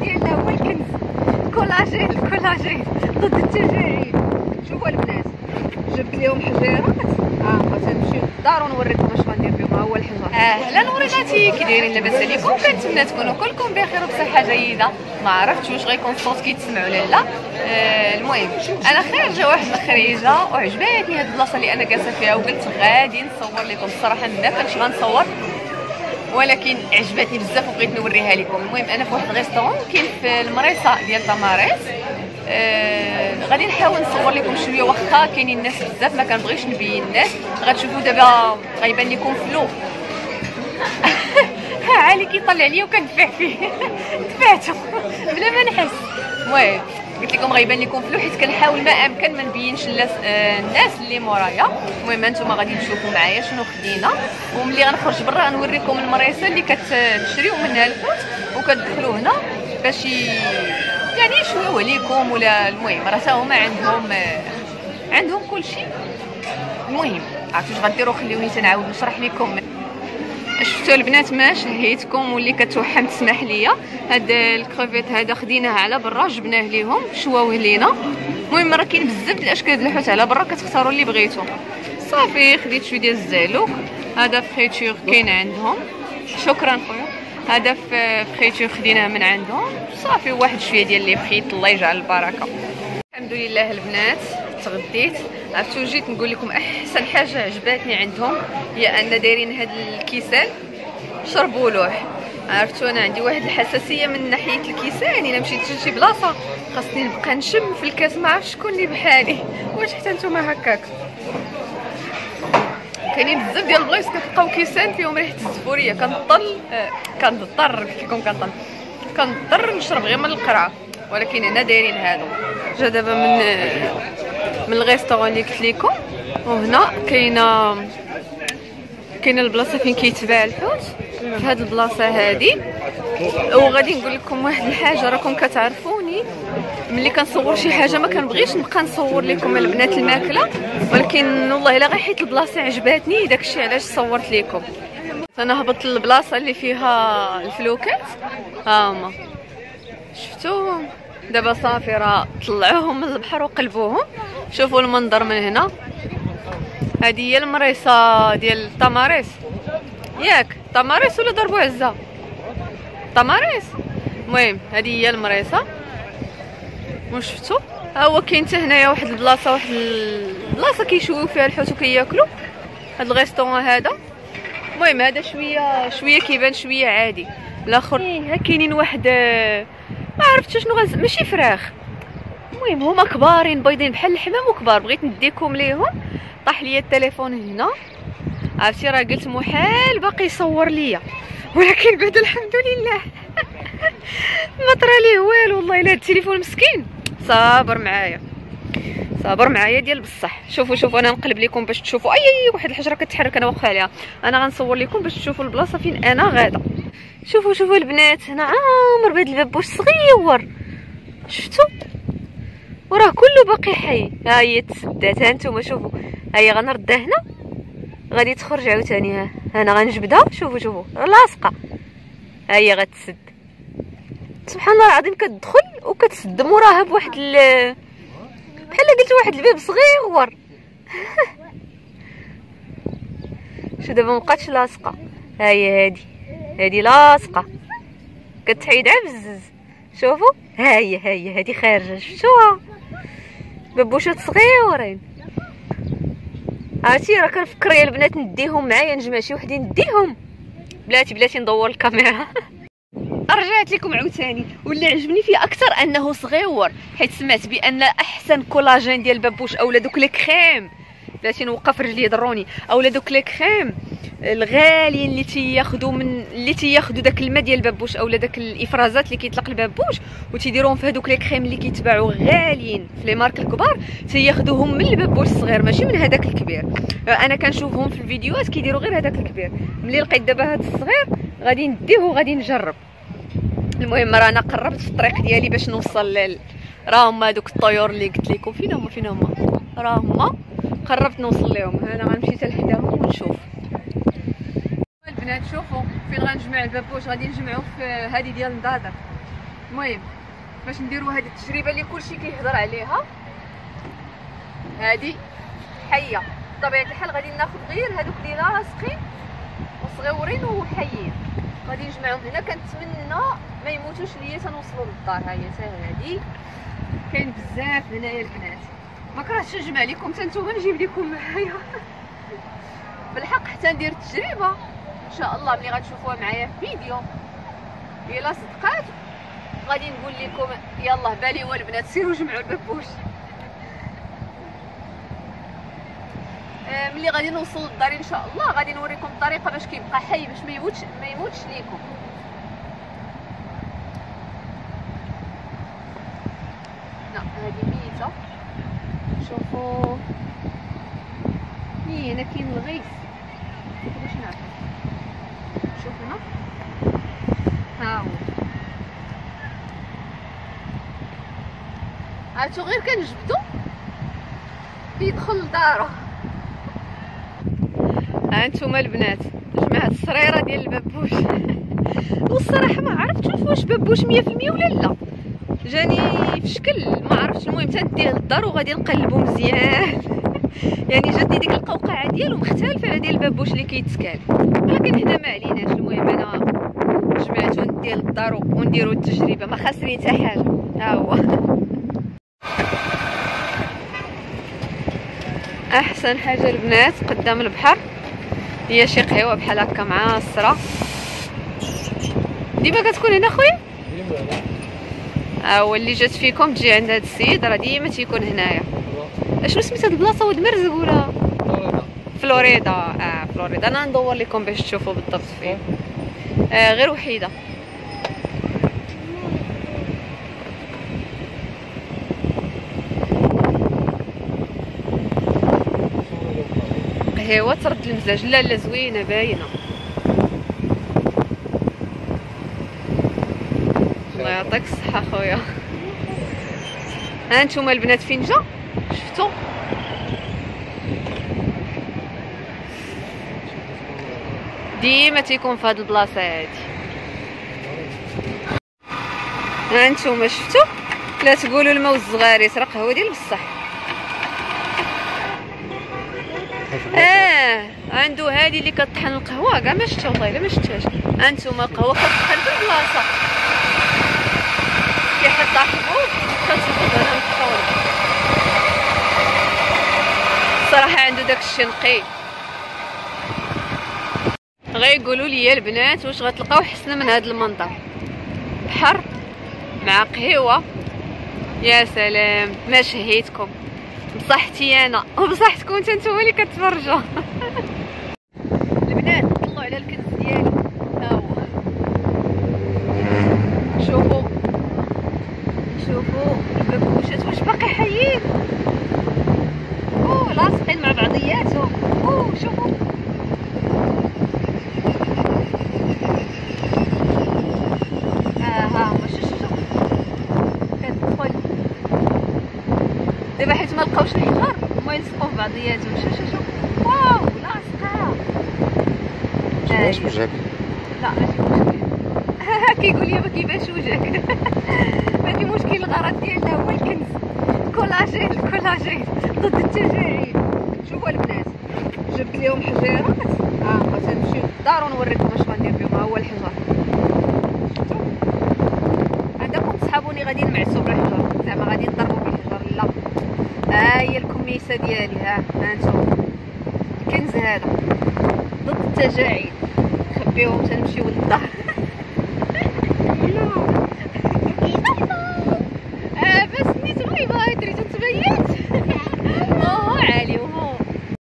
ديالنا هو الكنز. كولاجين، الكولاجين ضد التجاعيد. شوفوا البنات، جبت لهم حجيرات. غنمشيو للدار ونوريكم اش غندير بهم. هو الحجر. اهلا وريناتي، كي دايرين؟ لاباس عليكم؟ كنتمنى تكونوا كلكم بخير وبصحه جيده. ما عرفتش واش غيكون الصوت كيتسمع ولا لا. المهم انا خارجه واحد الخريجه وعجباتني هاد البلاصه اللي انا جالسه فيها، وقلت غادي نصور لكم. الصراحه ما كنتش غنصور، ولكن عجبتني بزاف وبغيت نوريها لكم. المهم انا في واحد الريستورون كاين في المريصه ديال طماريس. غادي نحاول نصور لكم شويه، واخا كاينين الناس بزاف ما كنبغيش نبين الناس. غتشوفوا دابا غيبان لكم فلو. ها علي كيطلع ليا وكندفع فيه. دفعته بلا ما نحس. المهم قلت لكم غيبان لكم فلو، حيت كنحاول ما امكن ما نبينش الناس اللي مورايا. المهم انتم غادي تشوفوا معايا شنو خدينا، وملي غنخرج برا غنوريكم المريسه اللي كتشريو منها الحوت وكتدخلوا هنا باش يعني يشويو عليكم. ولا المهم راه حتى هما عندهم كل شيء. المهم عرفتوا واش غديروا؟ خليوني تنعاود نشرح لكم. شفتوا البنات ما شهيتكم واللي كتوحم تسمح ليا. هاد الكروفيت هذا خديناه على برا، جبناه ليهم شواوه لينا. المهم راه كاين بزاف د الاشكال ديال الحوت على برا، كتختاروا اللي بغيتو. صافي خديت شويه ديال الزعلوك. هذا فريتور كاين عندهم. شكرا خويا. هذا فريتور خديناه من عندهم. صافي واحد شويه ديال لي فريت، الله يجعل البركه. الحمد لله البنات تغديت. عرفتوا جيت نقول لكم احسن حاجه عجباتني عندهم هي ان دايرين هاد الكيسان شربوا لوح. عرفتوا انا عندي واحد الحساسيه من ناحيه الكيسان. الا مشيت لشي بلاصه خاصني نبقى نشم في الكاس. ما عرفتش شكون اللي بحالي، واش حتى نتوما هكاك؟ كاينين بزاف ديال البلايص كتلقاو كيسان فيهم ريحه الزفوريه. كنضطر قلت لكم كنضطر نشرب غير من القرعه، ولكن هنا دايرين هادو. جا دابا من الريستورون اللي قلت لكم، وهنا كاينه البلاصه فين كيتباع الحوت في هاد البلاصه هادي. وغادي نقول لكم واحد الحاجه، راكم كتعرفوني ملي كنصور شي حاجه ما كنبغيش نبقى نصور لكم البنات الماكله، ولكن والله الا غير حيت البلاصه عجباتني داكشي علاش صورت لكم. انا هبطت للبلاصه اللي فيها الفلوكات. ها هما شفتوا دابا صافي راه طلعوهم من البحر وقلبوهم. شوفوا المنظر من هنا. هذه هي المريصه ديال طماريس. ياك طماريس ولا ضربوا عزه؟ طماريس. المهم هذه هي المريصه. وشفتوا ها هو كاين حتى هنايا واحد البلاصه كيشويو فيها الحوت وكياكلوا. هاد الريستورون هذا المهم هذا شويه كيبان شويه عادي. الاخر ها كاينين واحد ما عرفتش شنو ماشي فراخ. المهم هما كبارين بيضين بحال الحمام وكبار. بغيت نديكم ليهم، طاح ليا التليفون هنا. عرفتي راه قلت محال باقي يصور ليا، ولكن بعد الحمد لله ما طرا ليه والو. والله الا هاد التليفون مسكين صابر معايا ديال بصح. شوفوا انا نقلب لكم باش تشوفوا اي واحد الحجره كتحرك انا واقفه عليها. انا غنصور لكم باش تشوفوا البلاصه فين انا غاده. شوفوا البنات هنا عامر بهاد البابوش صغيور. شفتوا وراه كله باقي حي. ها هي تسدات. ها نتوما شوفوا، ها هي غنردها هنا غادي تخرج عاوتاني. ها انا غنجبدها. شوفوا لاصقه. ها هي غتسد. سبحان الله العظيم كتدخل وكتسد موراها بواحد بحال قلت واحد الباب صغير. شو دابا مبقاتش لاصقه. ها هي هادي لاصقه كتحيد عبزز. شوفوا ها هي هادي خارجه. شفتوها بابوشات صغيورين. عرفتي راه كنفكر يا البنات نديهم معايا، نجمع شي وحدين نديهم. بلاتي ندور الكاميرا. رجعت لكم عاوتاني. واللي عجبني فيه اكثر انه صغيور، حيت سمعت بان احسن كولاجين ديال البابوش اولا دوك لي كريم. بلاتي نوقف رجلي ضروني. اولا دوك لي كريم الغاليين اللي تياخذوا داك الماء ديال البابوش اولا داك الافرازات اللي كيطلق البابوش وتيديروهم في هذوك لي كريم اللي كيتباعوا غاليين في لي مارك الكبار، تياخذوهم من البابوش الصغير ماشي من هذاك الكبير. انا كنشوفهم في الفيديوهات كيديروا غير هذاك الكبير. ملي لقيت دابا هذا الصغير غادي نديه وغادي نجرب. المهم رانا قربت في الطريق ديالي باش نوصل راه هما دوك الطيور اللي قلت لكم. فين هما راه هما قربت نوصل لهم. انا غنمشي حتى لحداهم ونشوف. البنات شوفوا فين غنجمع البابوش. غادي نجمعوه في هذه ديال النضاضر. المهم باش نديروا هذه التجربه اللي كلشي كيهضر عليها، هذه حيه بطبيعه الحال. غادي ناخذ غير هذوك اللي لاصقين وصغيورين وحيين، غادي نجمعهم هنا. كنتمنى ما يموتوش ليا تنوصلوا للدار. ها هي حتى هذه، كاين بزاف هنايا البنات. ما كرهتش نجمع لكم حتى نتوما، نجيب لكم معايا بالحق حتى ندير التجربه ان شاء الله. ملي غتشوفوها معايا في فيديو الا صدقات غادي نقول لكم يلا بالي والبنات سيروا جمعوا الببوش. ملي غادي نوصل للدار ان شاء الله غادي نوريكم الطريقه باش كيبقى حي، باش ما يموتش ليكم. لا هذه ميته، شوفوا هنا كاين الغيث. باش نعرف شوف هنا، ها هو عرفتو غير كنجبدو كيدخل لدارو. ها انتوما البنات جمعت الصريره ديال الببوش. والصراحه ما عرفتش واش ببوش 100% ولا لا، جاني في شكل ما عرفتش. المهم تنديه للدار وغادي نقلبو مزيان. يعني جاتني ديك القوقعه ديالو مختلفه على ديال الببوش اللي كيتكال، ولكن حنا ما عليناش. المهم انا جمعتو نديه للدار ونديرو التجربه، ما خاسرين حتى حاجه. ها هو احسن حاجه البنات قدام البحر هي شي قهوه بحال هكا معاصره. ديما كتكون هنا خويا؟ هو اللي جات فيكم تجي عند هذا السيد راه ديما تيكون هنايا. اشنو سميت هاد البلاصه؟ ود مرزق ولا فلوريدا؟ فلوريدا. انا ندور لكم باش تشوفوا بالضبط فين. غير وحيده. قهوه ترد المزاج. لا لا زوينه باينه. الله يعطيك الصحه خويا. ها نتوما البنات فين جا شفتوا؟ ديما تيكون في هاد البلاصه هادي. ها نتوما شفتوا؟ لا تقولوا الماء والزغاريت، راه قهوه ديال بصح. عنده هذه اللي كطحن القهوه كاع ما شفتها والله الا ما شفتهاش. ها نتوما القهوه كطحن في البلاصه، كيحط حبوب كتصبغ هنا الطاوله. صراحه عنده داك الشيء نقي. غيقولوا لي البنات واش غتلقاو حسن من هذا المنظر؟ بحر مع قهوه، يا سلام. ما شهيتكم بصحتي انا وبصحتكم انتم اللي كتفرجوا. البنات طلعوا على الكنز ديالي. ها هو شوفوا الببوشات واش باقي حيين. لاصقين مع بعضياتهم. شوفوا ها هما. شوف كتدخل دابا حيت ما لقاوش الحجر هما يلصقوا في بعضياتهم. شوف واو لاصقه. واش وجهك؟ لا ماشي مشكل. كيقول لي ما كيبانش وجهك. ماشي مشكل. الغرض ديالنا هو الكنز. كولاجين ضد التجاعيد. شوفوا البنات جبت لهم حجيرات. غنمشيو للدار ونوريكم واش غندير بهم. ها هو الحجر. شفتوا عندكم صحابوني غادي نمعسوا بالحجر، زعما غادي نضربوا بالحجر. لا ها هي الكميسه ديالي. ها انتم الكنز هذا ضد التجاعيد. نخبيهم تنمشيو للدار.